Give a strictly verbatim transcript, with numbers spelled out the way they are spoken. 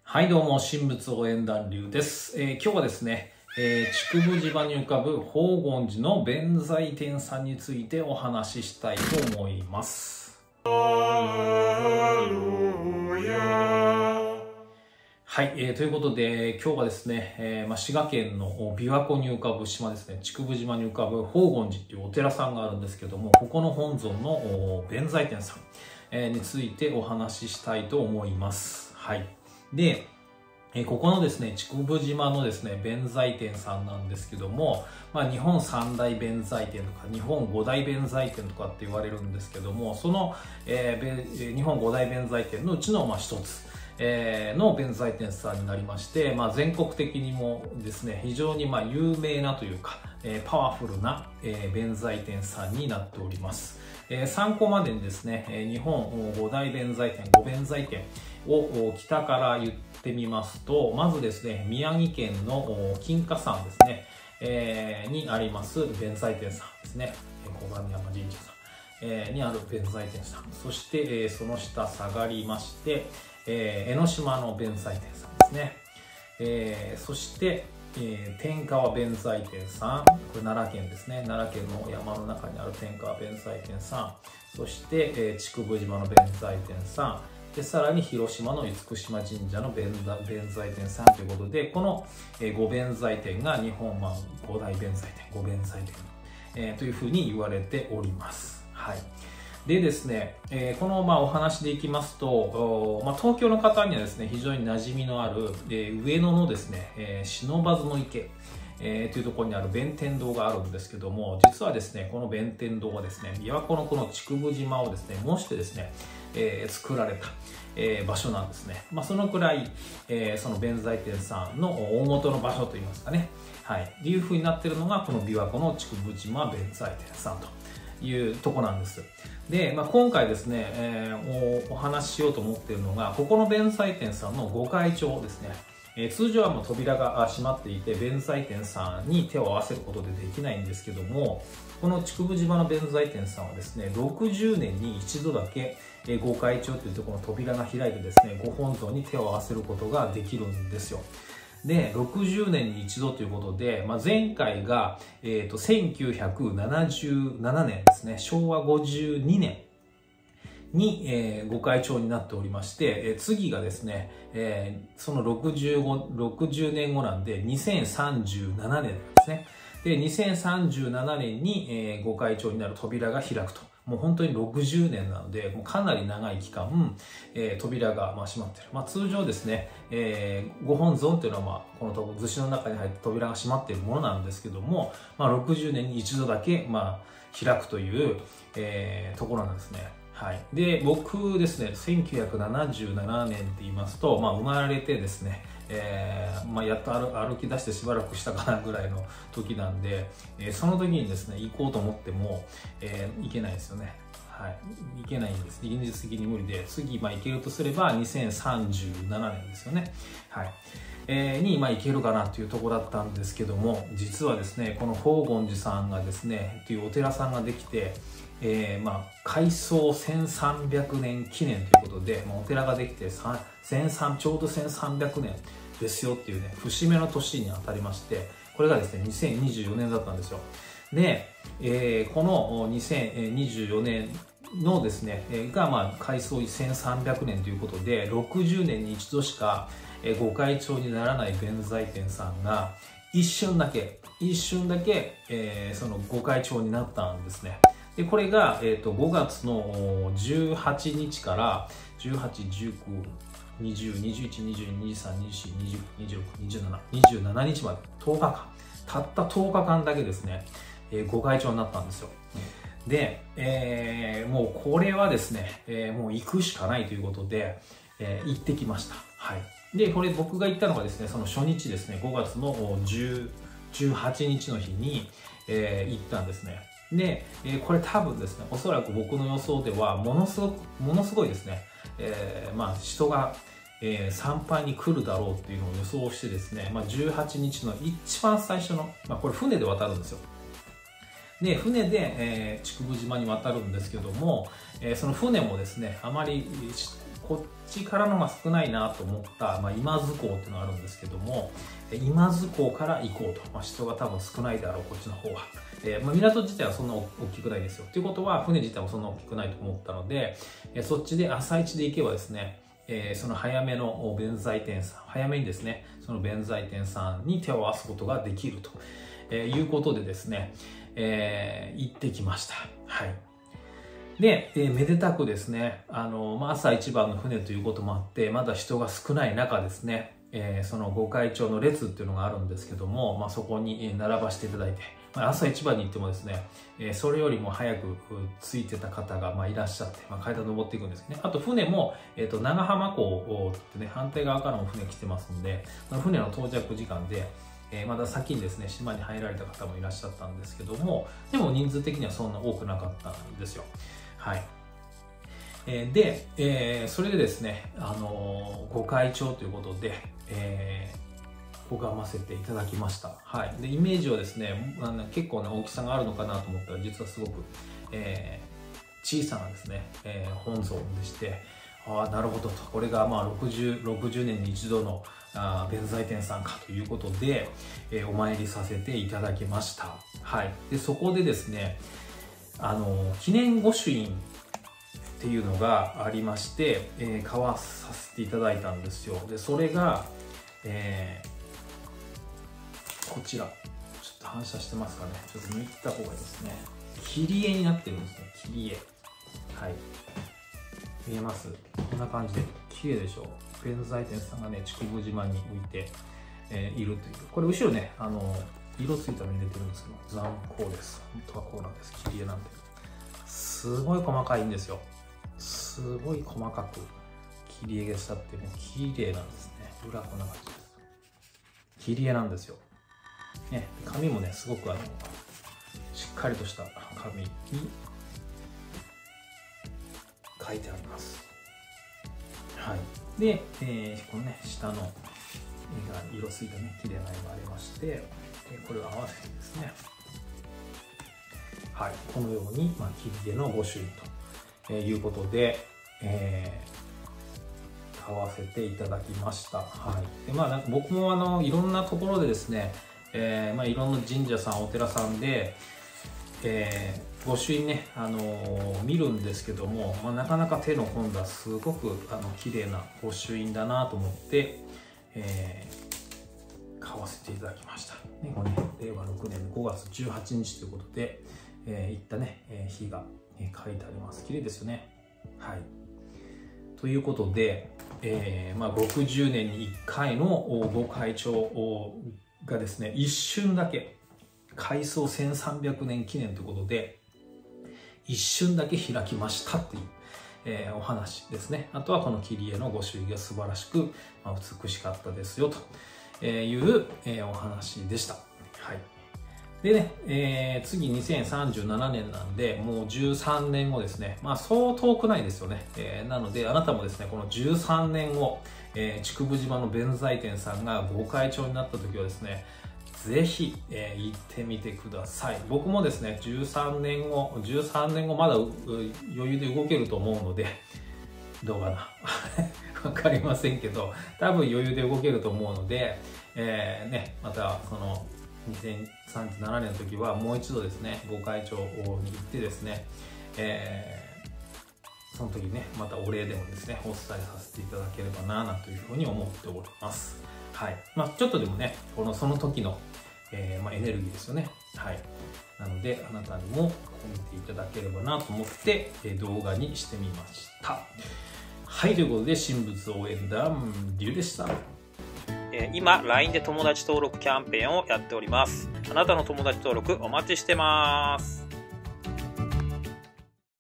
はいどうも、神仏応援団流です。えー、今日はですね、えー、竹生島に浮かぶ宝厳寺の弁財天さんについてお話ししたいと思います。はい、えー、ということで今日はですね、えーまあ、滋賀県の琵琶湖に浮かぶ島ですね、竹生島に浮かぶ宝厳寺というお寺さんがあるんですけども、ここの本尊の弁財天さん、えー、についてお話ししたいと思います。はい。で、えここのですね、竹生島のですね、弁財天さんなんですけども、まあ、日本三大弁財天とか、日本五大弁財天とかって言われるんですけども、その、えー、日本五大弁財天のうちのまあ一つ、えー、の弁財天さんになりまして、まあ、全国的にもですね、非常にまあ有名なというか、えー、パワフルな、えー、弁財天さんになっております。えー、参考までにですね、日本五大弁財天、五弁財天を北から言ってみますと、まずですね、宮城県の金華山ですね、えー、にあります弁財天さんですね、小神山神社さん、えー、にある弁財天さん、そして、えー、その下下がりまして、えー、江ノ島の弁財天さんですね、えー、そしてえー、天川弁財天さん、これ奈良県ですね、奈良県の山の中にある天川弁財天さん、そして、えー、竹生島の弁財天さんで、さらに広島の厳島神社の弁財天さんということで、この、えー、五弁財天が日本、まあ、五大弁財天、五弁財天、えー、というふうに言われております。はい。でですね、えー、このまあお話でいきますと、まあ、東京の方にはですね、非常に馴染みのある、えー、上野のですね、えー、不忍池、えー、というところにある弁天堂があるんですけども、実はですね、この弁天堂はですね、琵琶湖のこの竹生島をですね、模してですね、えー、作られた、えー、場所なんですね。まあ、そのくらい、えー、その弁財天さんの大元の場所といいますかね、はい、っていう風になっているのが、この琵琶湖の竹生島弁財天さんというとこなんです。で、まあ、今回ですね、えー、お, お話ししようと思っているのが、ここの弁財天さんの御開帳ですね。えー、通常はもう扉が閉まっていて、弁財天さんに手を合わせることでできないんですけども、この竹生島の弁財天さんはですね、ろくじゅうねんに一度だけ、えー、御開帳というところの扉が開いてですね、ご本尊に手を合わせることができるんですよ。で、ろくじゅうねんに一度ということで、まあ、前回が、えーと、せんきゅうひゃくななじゅうななねんですね、しょうわごじゅうにねんに、えー、ご開帳になっておりまして、えー、次がですね、えー、そのろくじゅうご、ろくじゅうねんごなんでにせんさんじゅうななねんですね。で、にせんさんじゅうななねんに、えー、ご開帳になる扉が開くと。もう本当にろくじゅうねんなので、もうかなり長い期間、えー、扉がまあ閉まっている。まあ、通常ですね、えー、ご本尊というのは、まあ、この厨子の中に入って扉が閉まっているものなんですけども、まあ、ろくじゅうねんに一度だけ、まあ、開くという、えー、ところなんですね。はい。で、僕ですね、せんきゅうひゃくななじゅうななねんって言いますと、まあ、生まれてですね、えーまあ、やっと歩歩き出してしばらくしたかなぐらいの時なんで、えー、その時にですね、行こうと思っても、えー、行けないですよね。はい。行けないんです。現実的に無理で、次、まあ、行けるとすればにせんさんじゅうななねんですよね。はい。えー、に、まあ、行けるかなというところだったんですけども、実はですね、この宝厳寺さんがですね、というお寺さんができて、えー、まあ、開創せんさんびゃくねん記念ということで、まあ、お寺ができてせんさんちょうどせんさんびゃくねんですよっていうね、節目の年に当たりまして、これがですね、にせんにじゅうよねんだったんですよ。で、えー、このにせんにじゅうよねんのですね、が、まあ、開創せんさんびゃくねんということで、ろくじゅうねんに一度しかご開帳にならない弁財天さんが、一瞬だけ、一瞬だけ、えー、そのご開帳になったんですね。で、これが、えーと、ごがつのじゅうはちにちからじゅうはち、じゅうく、にじゅう、にじゅういち、にじゅうに、にじゅうさん、にじゅうよん、にじゅうご、にじゅうろく、にじゅうなな、にじゅうななにちまでとおかかん、たったとおかかんだけですね、えー、ご開帳になったんですよ。で、えー、もうこれはですね、えー、もう行くしかないということで、えー、行ってきました。はい。で、これ僕が行ったのがですね、その初日ですね、ごがつのじゅうはちにちの日に、えー、行ったんですね。で、えー、これ多分ですね、おそらく僕の予想では、ものすごく、ものすごいですね、えー、まあ人が、えー、参拝に来るだろうっていうのを予想してですね、まあ、じゅうはちにちの一番最初の、まあ、これ船で渡るんですよ。で、船で、えー、竹生島に渡るんですけども、えー、その船もですね、あまりこっちからのが少ないなと思った、まあ、今津港っていうのがあるんですけども、今津港から行こうと、まあ、人が多分少ないであろう、こっちの方は。えーまあ、港自体はそんな大きくないですよ。ということは、船自体もそんな大きくないと思ったので、えー、そっちで朝一で行けばですね、えー、その早めの弁財天さん、早めにですね、その弁財天さんに手を合わすことができると、えー、いうことでですね、えー、行ってきました。はい。で、えー、めでたくですね、あの、まあ、朝一番の船ということもあって、まだ人が少ない中ですね、えー、その御開帳の列っていうのがあるんですけども、まあ、そこに並ばせていただいて、まあ、朝一番に行ってもですね、えー、それよりも早く着いてた方がまあいらっしゃって、まあ、階段登っていくんですね。あと船も、えー、と長浜港ってね、反対側からも船来てますんで、その船の到着時間で、えー、まだ先にですね、島に入られた方もいらっしゃったんですけども、でも人数的にはそんな多くなかったんですよ。はい。えー、で、えー、それでですね、あのー、御開帳ということで、えー、拝ませていただきました。はい。で、イメージはですね、あの結構な大きさがあるのかなと思ったら、実はすごく、えー、小さなですね、えー、本尊でして、ああ、なるほどと。これがまあろくじゅう、ろくじゅうねんに一度のあ弁財天さんかということで、えー、お参りさせていただきました。はい。で、そこでですね、あの、記念御朱印っていうのがありまして、えー、買わさせていただいたんですよ。で、それが、えー、こちら。ちょっと反射してますかね。ちょっと抜いた方がいいですね。切り絵になってるんですね。切り絵。はい。見えます？こんな感じで綺麗でしょう。弁財天さんがね、竹生島に浮いて、えー、いるという。これ後ろね、あの色ついたのに入れてるんですけど、残光です。本当はこうなんです。切り絵なんで。すごい細かいんですよ。すごい細かく切り絵がしたってもう綺麗なんですね。裏こんな感じです。切り絵なんですよ。ね、紙もね、すごくあのしっかりとした紙に書いてあります。はい。で、えー、このね、下の絵が色ついたね、綺麗な絵がありまして、これを合わせてですね、はい、このように、まあ、切り絵の御朱印ということで、えー、買わせていただきました。はい。で、まあ、なんか僕もあの、いろんなところでですね、えー、まあ、いろんな神社さん、お寺さんで、えー、御朱印ね、あのー、見るんですけども、まあ、なかなか手の込んだすごくあの綺麗な御朱印だなと思って、えー、買わせていただきました。ね、これね、れいわろくねんごがつじゅうはちにちということで、えー、行ったね、えー、日が、えー、書いてあります。綺麗ですよね。はい。ということで、えーまあ、ろくじゅうねんにいっかいの御開帳がですね、一瞬だけ、開創せんさんびゃくねん記念ということで、一瞬だけ開きましたっていう、えー、お話ですね。あとはこの切り絵の御朱印が素晴らしく、まあ、美しかったですよという、えー、お話でした。はい。でね、えー、次にせんさんじゅうななねんなんで、もうじゅうさんねんごですね。まあ、そう遠くないですよね。えー、なので、あなたもですね、このじゅうさんねんご、えー、竹生島の弁財天さんが御開帳になった時はですね、ぜひ、えー、行ってみてください。僕もですね、じゅうさんねんご、じゅうさんねんごまだ余裕で動けると思うので、どうかなわかりませんけど、多分余裕で動けると思うので、えー、ね、またそのにせんさんじゅうななねんの時はもう一度ですね、御開帳に行ってですね、えー、その時にね、またお礼でもですね、お伝えさせていただければな、なんというふうに思っております。はい。まあ、ちょっとでもね、このその時の、えーまあ、エネルギーですよね。はい。なので、あなたにも見ていただければなと思って、えー、動画にしてみました。はい。ということで、神仏応援団、リュウでした。 今 ライン で友達登録キャンペーンをやっております。あなたの友達登録お待ちしてます。